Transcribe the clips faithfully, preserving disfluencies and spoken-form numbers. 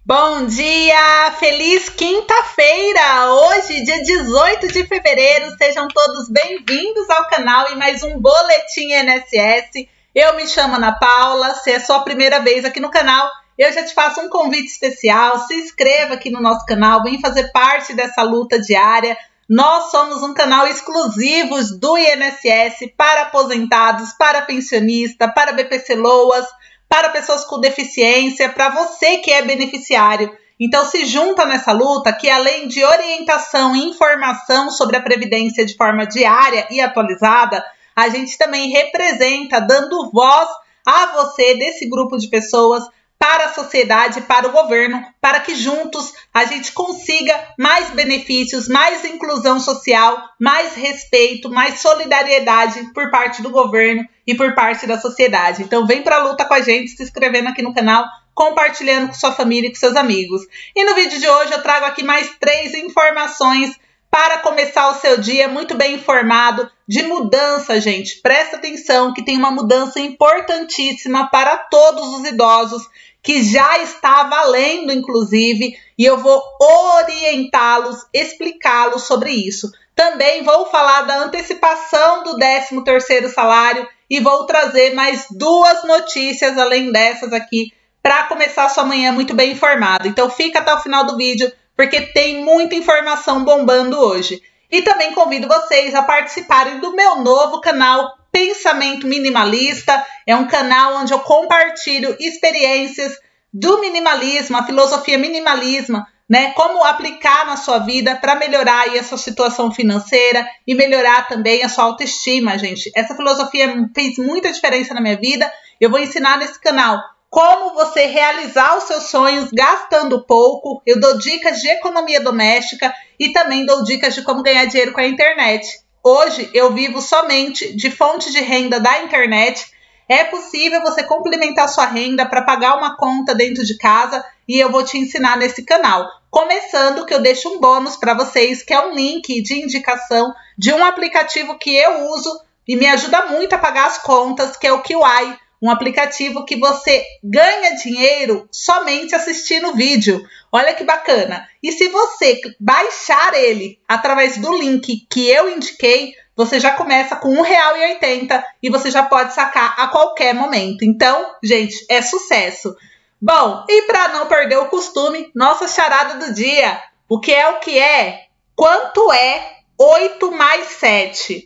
Bom dia! Feliz quinta-feira! Hoje, dia dezoito de fevereiro, sejam todos bem-vindos ao canal e mais um Boletim I N S S. Eu me chamo Ana Paula, se é sua primeira vez aqui no canal, eu já te faço um convite especial, se inscreva aqui no nosso canal, vem fazer parte dessa luta diária. Nós somos um canal exclusivo do I N S S para aposentados, para pensionista, para B P C Loas, para pessoas com deficiência, para você que é beneficiário. Então se junta nessa luta que além de orientação e informação sobre a Previdência de forma diária e atualizada, a gente também representa, dando voz a você desse grupo de pessoas, para a sociedade, para o governo, para que juntos a gente consiga mais benefícios, mais inclusão social, mais respeito, mais solidariedade por parte do governo e por parte da sociedade. Então vem para a luta com a gente, se inscrevendo aqui no canal, compartilhando com sua família e com seus amigos. E no vídeo de hoje eu trago aqui mais três informações para começar o seu dia muito bem informado de mudança, gente. Presta atenção que tem uma mudança importantíssima para todos os idosos, que já está valendo, inclusive, e eu vou orientá-los, explicá-los sobre isso. Também vou falar da antecipação do décimo terceiro salário e vou trazer mais duas notícias além dessas aqui para começar a sua manhã muito bem informado. Então fica até o final do vídeo, porque tem muita informação bombando hoje. E também convido vocês a participarem do meu novo canal Pensamento Minimalista. É um canal onde eu compartilho experiências do minimalismo, a filosofia minimalismo, né? Como aplicar na sua vida para melhorar aí a sua situação financeira e melhorar também a sua autoestima, gente. Essa filosofia fez muita diferença na minha vida. Eu vou ensinar nesse canal como você realizar os seus sonhos gastando pouco. Eu dou dicas de economia doméstica e também dou dicas de como ganhar dinheiro com a internet. Hoje eu vivo somente de fonte de renda da internet. É possível você complementar sua renda para pagar uma conta dentro de casa e eu vou te ensinar nesse canal. Começando que eu deixo um bônus para vocês, que é um link de indicação de um aplicativo que eu uso e me ajuda muito a pagar as contas, que é o Kiwai. Um aplicativo que você ganha dinheiro somente assistindo vídeo. Olha que bacana. E se você baixar ele através do link que eu indiquei, você já começa com um real e oitenta centavos e você já pode sacar a qualquer momento. Então, gente, é sucesso. Bom, e para não perder o costume, nossa charada do dia. O que é o que é? Quanto é oito mais sete?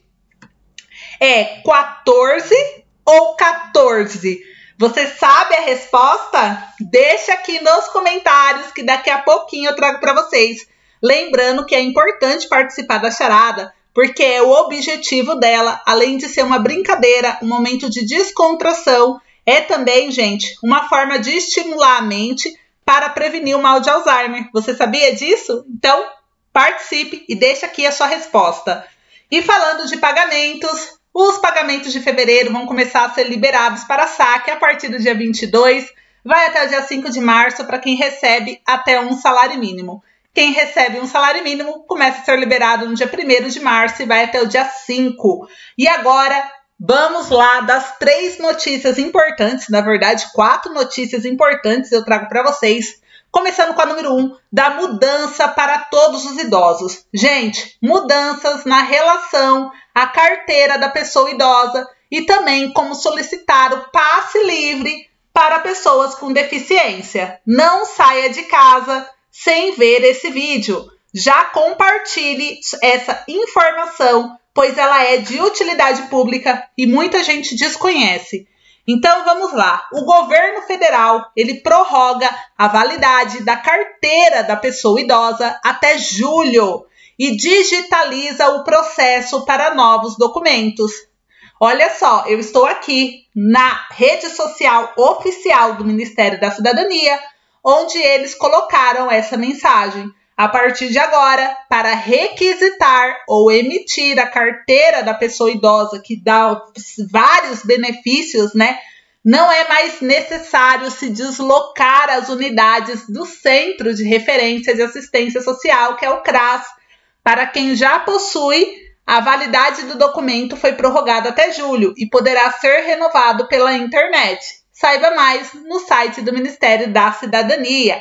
É quatorze ou quatorze? Você sabe a resposta? Deixa aqui nos comentários que daqui a pouquinho eu trago para vocês. Lembrando que é importante participar da charada, porque é o objetivo dela, além de ser uma brincadeira, um momento de descontração, é também, gente, uma forma de estimular a mente para prevenir o mal de Alzheimer. Você sabia disso? Então, participe e deixa aqui a sua resposta. E falando de pagamentos, os pagamentos de fevereiro vão começar a ser liberados para saque a partir do dia vinte e dois, vai até o dia cinco de março para quem recebe até um salário mínimo. Quem recebe um salário mínimo começa a ser liberado no dia primeiro de março e vai até o dia cinco. E agora, vamos lá das três notícias importantes, na verdade, quatro notícias importantes eu trago para vocês. Começando com a número um, da mudança para todos os idosos. Gente, mudanças na relação à carteira da pessoa idosa e também como solicitar o passe livre para pessoas com deficiência. Não saia de casa sem ver esse vídeo. Já compartilhe essa informação, pois ela é de utilidade pública e muita gente desconhece. Então vamos lá, o governo federal ele prorroga a validade da carteira da pessoa idosa até julho e digitaliza o processo para novos documentos. Olha só, eu estou aqui na rede social oficial do Ministério da Cidadania, onde eles colocaram essa mensagem. A partir de agora, para requisitar ou emitir a carteira da pessoa idosa, que dá vários benefícios, né? Não é mais necessário se deslocar às unidades do Centro de Referência de Assistência Social, que é o CRAS. Para quem já possui, a validade do documento foi prorrogada até julho e poderá ser renovado pela internet. Saiba mais no site do Ministério da Cidadania.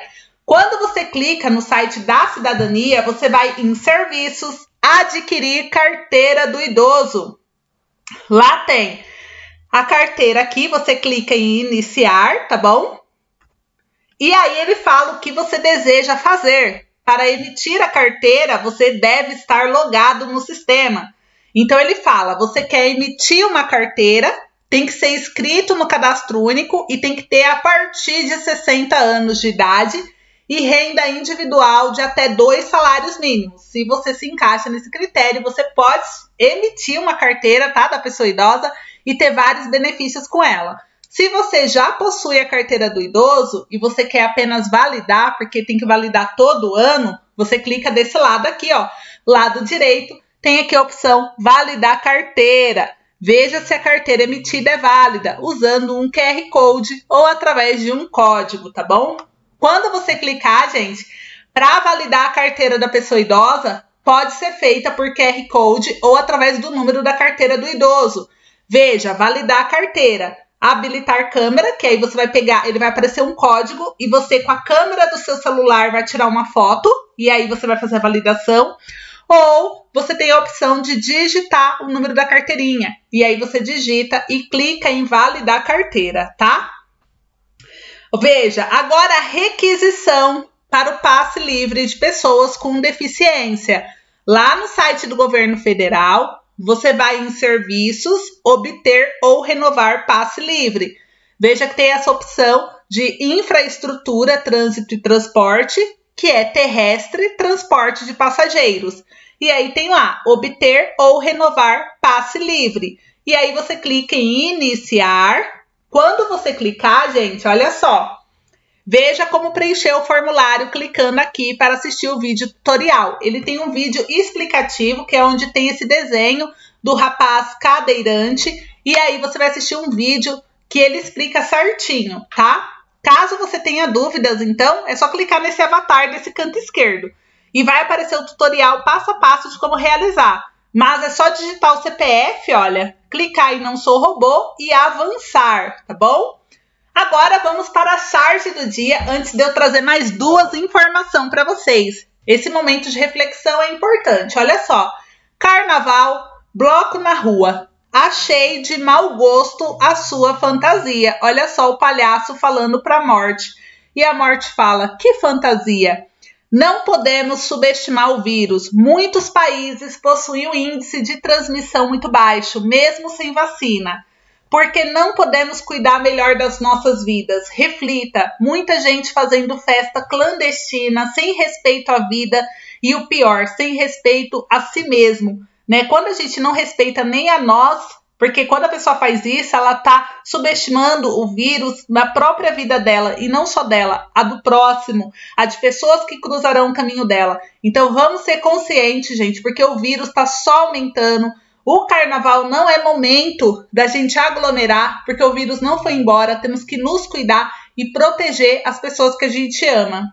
Quando você clica no site da cidadania, você vai em serviços, adquirir carteira do idoso. Lá tem a carteira aqui, você clica em iniciar, tá bom? E aí ele fala o que você deseja fazer. Para emitir a carteira, você deve estar logado no sistema. Então ele fala, você quer emitir uma carteira, tem que ser inscrito no cadastro único e tem que ter a partir de sessenta anos de idade e renda individual de até dois salários mínimos. Se você se encaixa nesse critério, você pode emitir uma carteira, tá, da pessoa idosa e ter vários benefícios com ela. Se você já possui a carteira do idoso e você quer apenas validar, porque tem que validar todo ano, você clica desse lado aqui, ó, lado direito, tem aqui a opção validar carteira. Veja se a carteira emitida é válida, usando um Q R Code ou através de um código, tá bom? Quando você clicar, gente, para validar a carteira da pessoa idosa, pode ser feita por Q R Code ou através do número da carteira do idoso. Veja, validar a carteira, habilitar câmera, que aí você vai pegar, ele vai aparecer um código e você com a câmera do seu celular vai tirar uma foto e aí você vai fazer a validação. Ou você tem a opção de digitar o número da carteirinha e aí você digita e clica em validar carteira, tá? Veja, agora a requisição para o passe livre de pessoas com deficiência. Lá no site do governo federal, você vai em serviços, obter ou renovar passe livre. Veja que tem essa opção de infraestrutura, trânsito e transporte, que é terrestre, transporte de passageiros. E aí tem lá, obter ou renovar passe livre. E aí você clica em iniciar. Quando você clicar, gente, olha só. Veja como preencher o formulário clicando aqui para assistir o vídeo tutorial. Ele tem um vídeo explicativo, que é onde tem esse desenho do rapaz cadeirante. E aí você vai assistir um vídeo que ele explica certinho, tá? Caso você tenha dúvidas, então, é só clicar nesse avatar desse canto esquerdo. E vai aparecer o tutorial passo a passo de como realizar. Mas é só digitar o C P F, olha, clicar em não sou robô e avançar, tá bom? Agora vamos para a charge do dia, antes de eu trazer mais duas informações para vocês. Esse momento de reflexão é importante, olha só. Carnaval, bloco na rua. Achei de mau gosto a sua fantasia. Olha só o palhaço falando para a morte. E a morte fala, que fantasia? Não podemos subestimar o vírus. Muitos países possuem um índice de transmissão muito baixo, mesmo sem vacina. Porque não podemos cuidar melhor das nossas vidas. Reflita, muita gente fazendo festa clandestina, sem respeito à vida e o pior, sem respeito a si mesmo. Né? Quando a gente não respeita nem a nós, porque quando a pessoa faz isso, ela está subestimando o vírus na própria vida dela, e não só dela, a do próximo, a de pessoas que cruzarão o caminho dela. Então vamos ser conscientes, gente, porque o vírus está só aumentando. O carnaval não é momento da gente aglomerar, porque o vírus não foi embora, temos que nos cuidar e proteger as pessoas que a gente ama.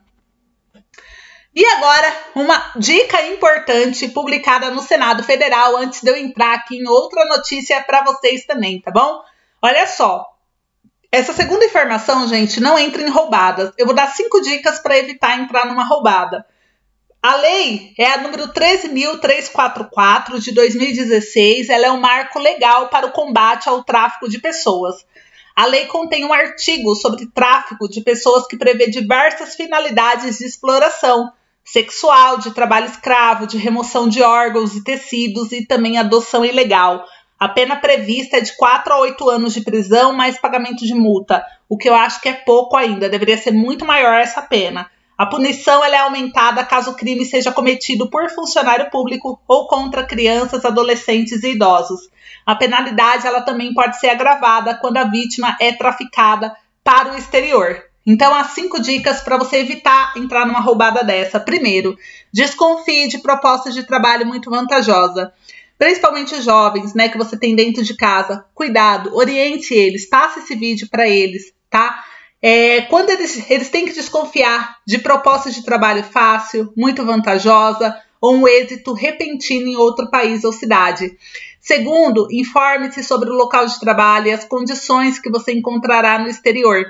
E agora, uma dica importante publicada no Senado Federal, antes de eu entrar aqui em outra notícia para vocês também, tá bom? Olha só, essa segunda informação, gente, não entra em roubadas. Eu vou dar cinco dicas para evitar entrar numa roubada. A lei é a número treze mil trezentos e quarenta e quatro de dois mil e dezesseis, ela é um marco legal para o combate ao tráfico de pessoas. A lei contém um artigo sobre tráfico de pessoas que prevê diversas finalidades de exploração sexual, de trabalho escravo, de remoção de órgãos e tecidos e também adoção ilegal. A pena prevista é de quatro a oito anos de prisão mais pagamento de multa, o que eu acho que é pouco ainda, deveria ser muito maior essa pena. A punição ela é aumentada caso o crime seja cometido por funcionário público ou contra crianças, adolescentes e idosos. A penalidade ela também pode ser agravada quando a vítima é traficada para o exterior. Então, há cinco dicas para você evitar entrar numa roubada dessa. Primeiro, desconfie de propostas de trabalho muito vantajosa. Principalmente os jovens, né, que você tem dentro de casa. Cuidado, oriente eles, passe esse vídeo para eles, tá? É, quando eles, eles têm que desconfiar de propostas de trabalho fácil, muito vantajosa ou um êxito repentino em outro país ou cidade. Segundo, informe-se sobre o local de trabalho e as condições que você encontrará no exterior.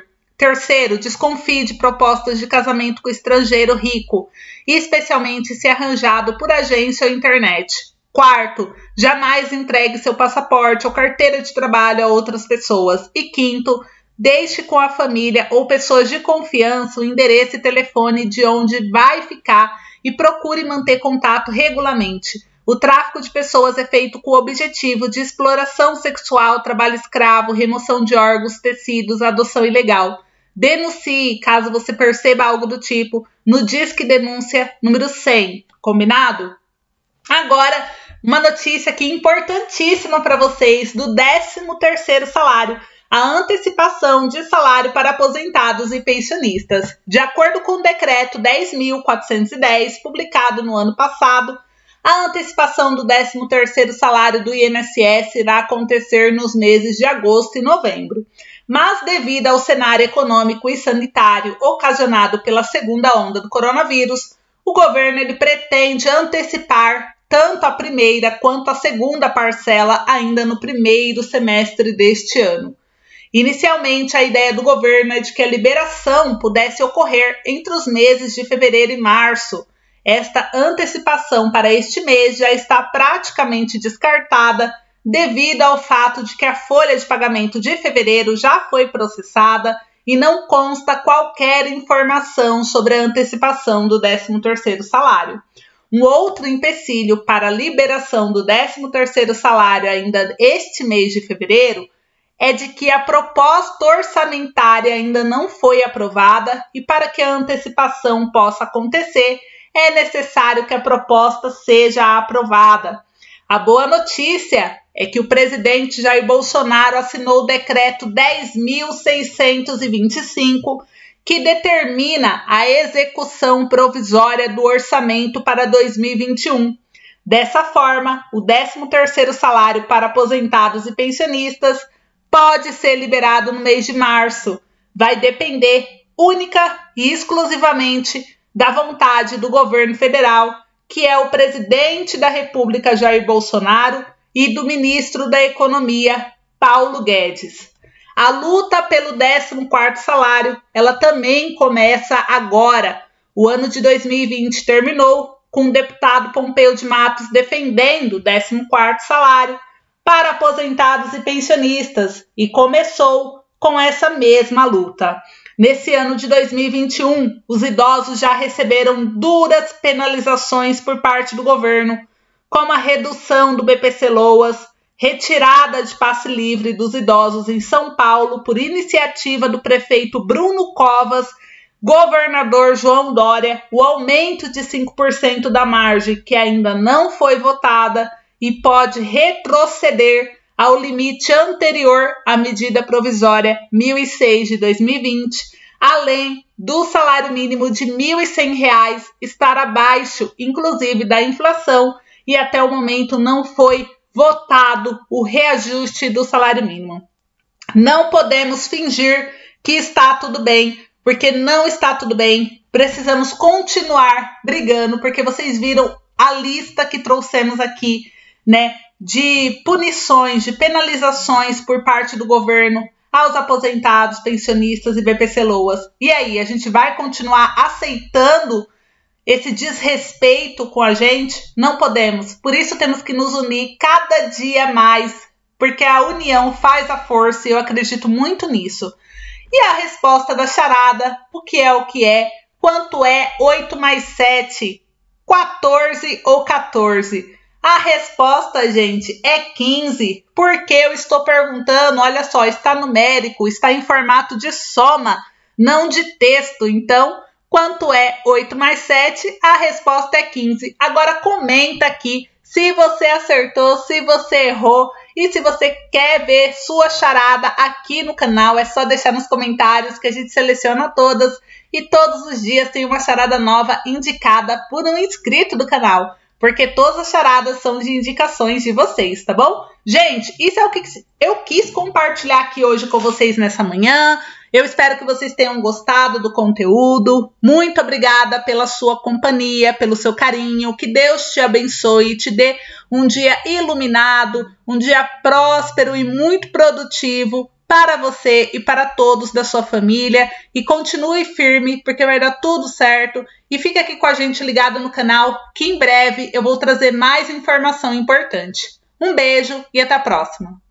Terceiro, desconfie de propostas de casamento com estrangeiro rico, especialmente se arranjado por agência ou internet. Quarto, jamais entregue seu passaporte ou carteira de trabalho a outras pessoas. E quinto, deixe com a família ou pessoas de confiança o endereço e telefone de onde vai ficar e procure manter contato regularmente. O tráfico de pessoas é feito com o objetivo de exploração sexual, trabalho escravo, remoção de órgãos, tecidos, adoção ilegal. Denuncie caso você perceba algo do tipo no Disque Denúncia número cem. Combinado? Agora, uma notícia aqui importantíssima para vocês do décimo terceiro salário, a antecipação de salário para aposentados e pensionistas. De acordo com o decreto dez mil quatrocentos e dez, publicado no ano passado, a antecipação do décimo terceiro salário do I N S S irá acontecer nos meses de agosto e novembro. Mas devido ao cenário econômico e sanitário ocasionado pela segunda onda do coronavírus, o governo ele pretende antecipar tanto a primeira quanto a segunda parcela ainda no primeiro semestre deste ano. Inicialmente, a ideia do governo é de que a liberação pudesse ocorrer entre os meses de fevereiro e março. Esta antecipação para este mês já está praticamente descartada devido ao fato de que a folha de pagamento de fevereiro já foi processada e não consta qualquer informação sobre a antecipação do décimo terceiro salário. Um outro empecilho para a liberação do décimo terceiro salário ainda este mês de fevereiro é de que a proposta orçamentária ainda não foi aprovada e para que a antecipação possa acontecer, é necessário que a proposta seja aprovada. A boa notícia é que o presidente Jair Bolsonaro assinou o decreto dez mil seiscentos e vinte e cinco, que determina a execução provisória do orçamento para dois mil e vinte e um. Dessa forma, o décimo terceiro salário para aposentados e pensionistas pode ser liberado no mês de março. Vai depender única e exclusivamente da vontade do governo federal, que é o presidente da República, Jair Bolsonaro, e do ministro da Economia, Paulo Guedes. A luta pelo décimo quarto salário, ela também começa agora. O ano de dois mil e vinte terminou com o deputado Pompeu de Matos defendendo o décimo quarto salário para aposentados e pensionistas e começou com essa mesma luta. Nesse ano de dois mil e vinte e um, os idosos já receberam duras penalizações por parte do governo, como a redução do B P C Loas, retirada de passe livre dos idosos em São Paulo por iniciativa do prefeito Bruno Covas, governador João Dória, o aumento de cinco por cento da margem que ainda não foi votada e pode retroceder ao limite anterior à medida provisória mil e seis de dois mil e vinte, além do salário mínimo de mil e cem reais estar abaixo, inclusive, da inflação, e até o momento não foi votado o reajuste do salário mínimo. Não podemos fingir que está tudo bem, porque não está tudo bem. Precisamos continuar brigando, porque vocês viram a lista que trouxemos aqui, né, de punições, de penalizações por parte do governo aos aposentados, pensionistas e B P C Loas. E aí, a gente vai continuar aceitando esse desrespeito com a gente? Não podemos. Por isso temos que nos unir cada dia mais, porque a união faz a força e eu acredito muito nisso. E a resposta da charada, o que é o que é? Quanto é oito mais sete? quatorze ou quatorze? A resposta, gente, é quinze. Porque eu estou perguntando, olha só, está numérico, está em formato de soma, não de texto. Então, quanto é oito mais sete? A resposta é quinze. Agora comenta aqui se você acertou, se você errou. E se você quer ver sua charada aqui no canal, é só deixar nos comentários que a gente seleciona todas. E todos os dias tem uma charada nova indicada por um inscrito do canal. Porque todas as charadas são de indicações de vocês, tá bom? Gente, isso é o que eu quis compartilhar aqui hoje com vocês nessa manhã. Eu espero que vocês tenham gostado do conteúdo. Muito obrigada pela sua companhia, pelo seu carinho. Que Deus te abençoe e te dê um dia iluminado, um dia próspero e muito produtivo. para você e para todos da sua família. E continue firme, porque vai dar tudo certo. E fica aqui com a gente ligado no canal, que em breve eu vou trazer mais informação importante. Um beijo e até a próxima!